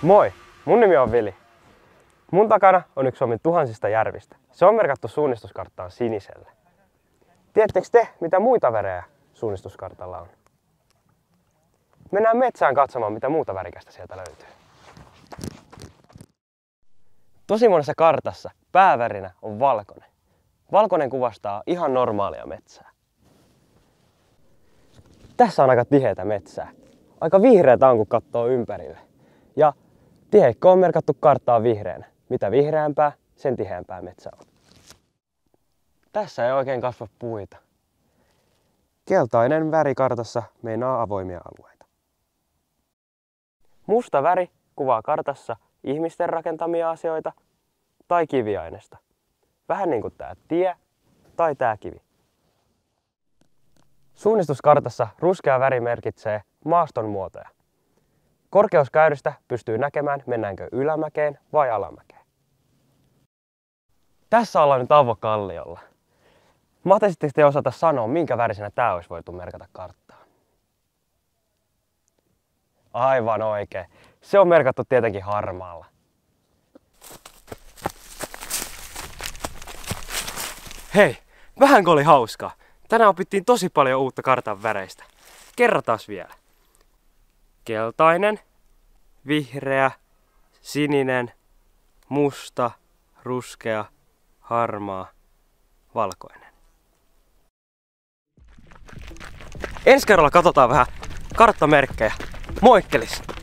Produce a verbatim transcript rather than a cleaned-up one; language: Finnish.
Moi, mun nimi on Vili. Mun takana on yksi Suomen tuhansista järvistä. Se on merkattu suunnistuskarttaan siniselle. Tiedättekö te, mitä muita värejä suunnistuskartalla on? Mennään metsään katsomaan, mitä muuta värikästä sieltä löytyy. Tosi monessa kartassa päävärinä on valkoinen. Valkoinen kuvastaa ihan normaalia metsää. Tässä on aika tiheätä metsää. Aika vihreätä on, kun katsoo ympärille. Ja tiheikko on merkattu karttaan vihreänä. Mitä vihreämpää, sen tiheämpää metsä on. Tässä ei oikein kasva puita. Keltainen väri kartassa meinaa avoimia alueita. Musta väri kuvaa kartassa ihmisten rakentamia asioita tai kiviainesta. Vähän niin kuin tää tie tai tää kivi. Suunnistuskartassa ruskea väri merkitsee maaston muotoja. Korkeuskäyrystä pystyy näkemään, mennäänkö ylämäkeen vai alamäkeen. Tässä ollaan nyt Avokalliolla. Mahtaisitteko te osata sanoa, minkä värisenä tää olisi voitu merkata karttaan? Aivan oikein. Se on merkattu tietenkin harmaalla. Hei, vähänkö oli hauskaa? Tänään opittiin tosi paljon uutta kartan väreistä. Kerrataan vielä. Keltainen, vihreä, sininen, musta, ruskea, harmaa, valkoinen. Ensi kerralla katsotaan vähän karttamerkkejä. Moikkelis!